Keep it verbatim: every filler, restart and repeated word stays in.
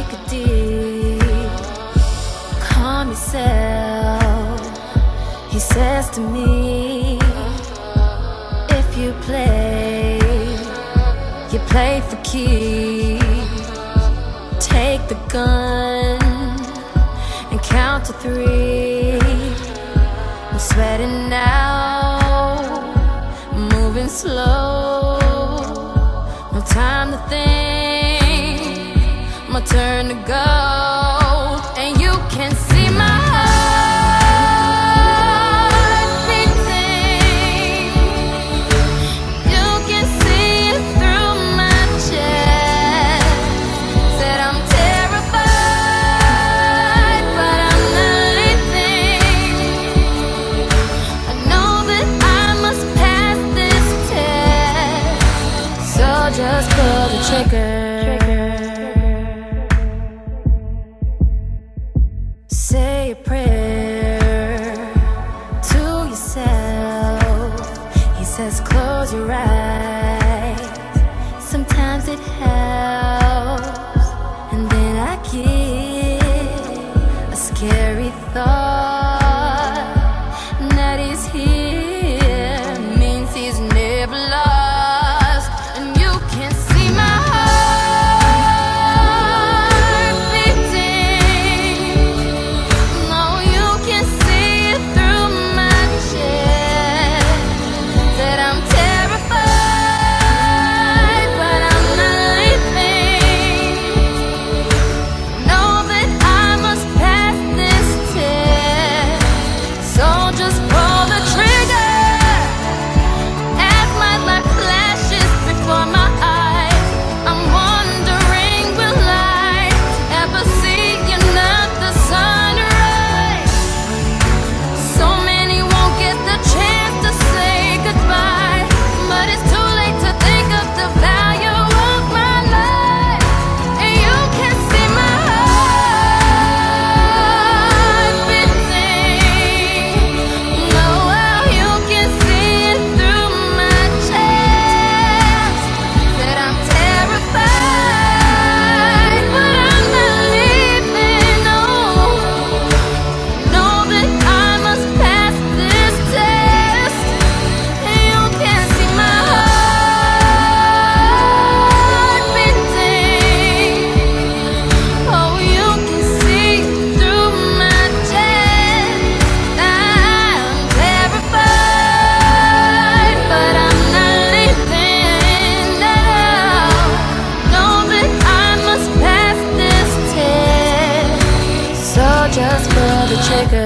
take a deep, calm yourself. He says to me, if you play, you play for keeps. Take the gun and count to three. I'm sweating now, moving slow. No time to think, my turn to go. And you can see my heart beating. You can see it through my chest. Said I'm terrified, but I'm not leaving. I know that I must pass this test, so just pull the trigger. Say a prayer to yourself. He says close your eyes, sometimes it helps. And then I get a scary thought that he's here, means he's never lost. And you can see my heart beating. No, you can see it through my chest. That I'm terrified, but I'm not leaving. Know that I must pass this test, so just pull the trigger. As my life flashes before my eyes, I'm wondering, will I ever see another sunrise? So many won't get the chance to say goodbye, but it's too late to think of the value of my life. And you can see my heart beating. No, well, you can see it through my chest. That I'm terrified, but I'm not leaving. No, know that I must pass this test. And you can see my heart beating. Oh, you can see it through my chest. I'm terrified, but I'm not leaving. No, know that I must pass this test, so just pull the trigger.